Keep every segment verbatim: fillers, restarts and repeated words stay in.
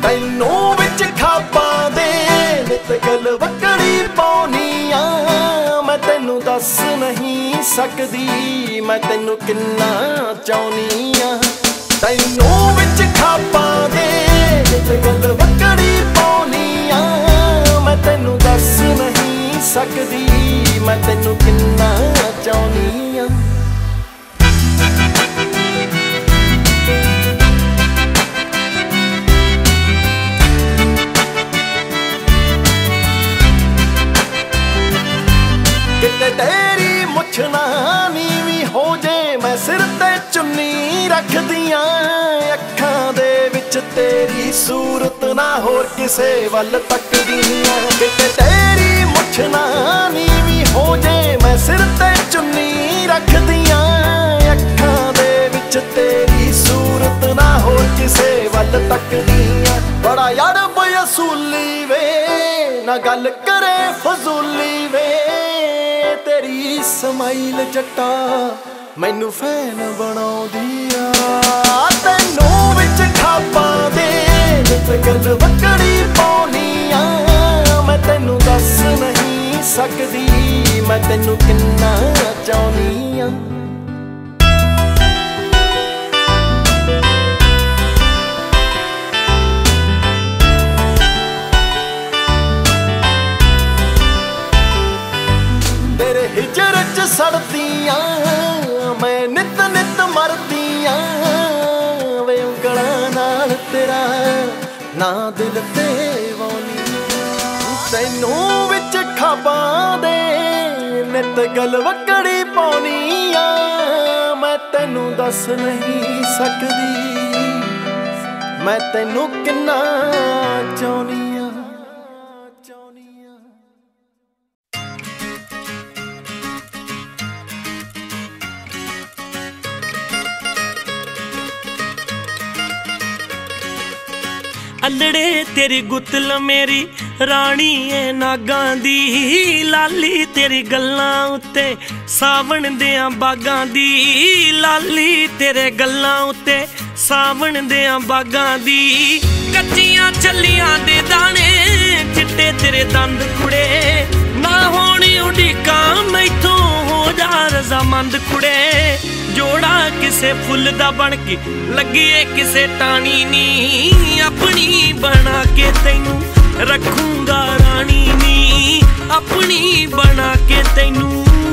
तैनू विच खाबां दे नित गल वकड़ी पाउनी आ। मैं तैनू दस नहीं सकदी मैं तैनू किन्ना चाहुनी आ। तैनू विच खाबां दे नित गल वकड़ी पाउनी आ। मैं तैनू दस नहीं सकदी मैं तैनू किन्ना चाहुनी आ। किते तेरी मुछ ना नीवी हो जे मैं सिर ते चुन्नी रख दियां। अखां दे विच तेरी सूरत ना होर किसे वल तकदियां। किते तेरी मुछ ना नीवी हो जे मैं सिर ते चुन्नी रख दियां। अखां दे विच तेरी सूरत ना होर किसे वल तकदियां। बड़ा यार बयसूली वे ना गल करे फजूली वे। तेरी समाइल जट्टा मैनू फैन बनाउंदी आ। तैनू विच खाबां दे नित गल वकड़ी पाउनी आ। मैं तैनू दस नहीं सकदी मैं तैनू किन्ना चाहुनी आ। तेरे हिजर च सड़दियां मैं नित नित मरदियां। वे उंगलां नाल तेरा ना दिल ते वाउनी। तैनू विच खाबां दे नित गल वकड़ी पाउनी आ। मैं तैनू दस नहीं सकदी मैं तैनू किन्ना चाहुनी आ। अल्लड़े तेरी गुत्तल मेरी रानी है नागां दी। लाली तेरी गल्लां उत्ते सावण दियां बागां दी। लाली तेरे गल्लां उत्ते सावण दियां बागां दी। कच्चियां छल्लियां दे दाने चिट्टे तेरे दंद कुड़े। ना होनी उड़ीकां मैथों हो जा रजामंद कुड़े। जोड़ा किसे फुल दा बन के लगिए किसे टाणी नी। अपनी बना के तैनू रखूंगा रानी नी। अपनी बना के तैनू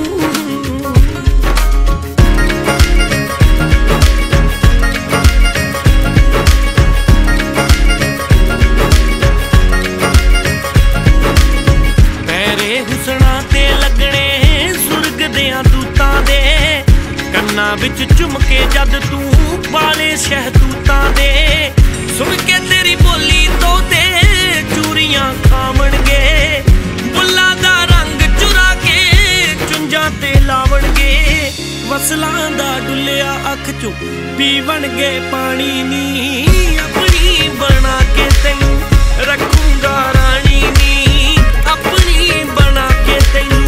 तेरे हुसना ते लगने सुरग दियां दूतां दे। कन्ना विच झुमके जद तू पाले शहतूतां दे। सुन के तेरी बोली तो ते चूरियां खावणगे। बुल्लां दा रंग चुरा के चुंझां ते लावणगे। वसलां दा डुलिया अख चों पीवणगे पानी नी। अपनी बना के तैनू रखूंगा रानी नी। अपनी बना के तैनू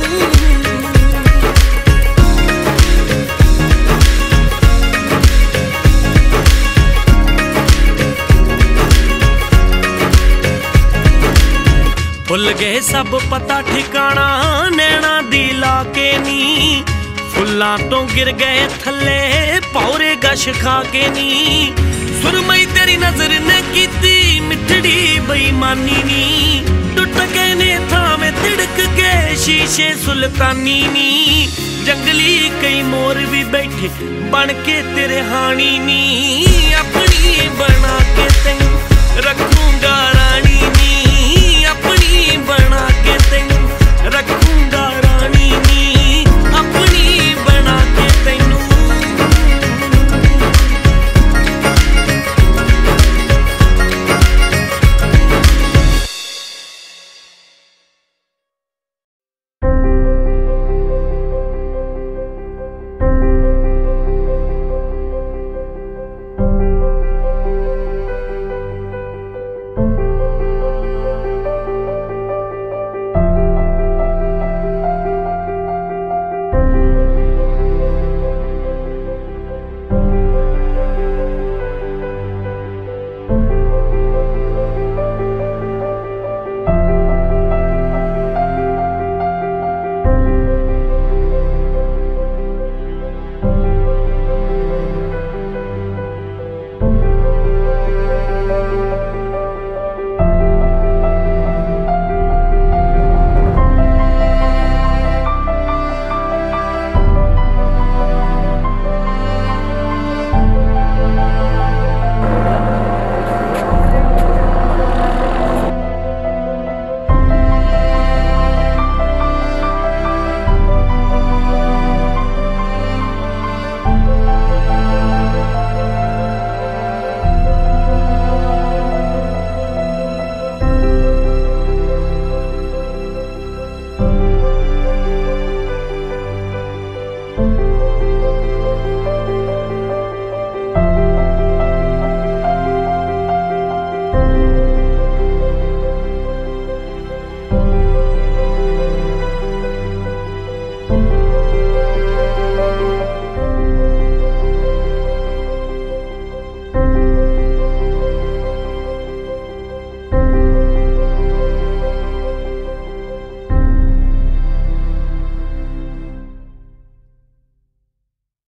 भुल गए सब पता ठिकाना नैना दी लाके नी। फुल्लां तो गिर गए थल्ले पौरे गश खा के नी। सुरमई तेरी नजर ने कीती मिठड़ी बेईमानी नी। टुट गए ने थावे तिड़क के शीशे सुल्तानी नी। जंगली कई मोर भी बैठे बन के तेरे हानी नी। अपनी बना के तैनू रखूंगा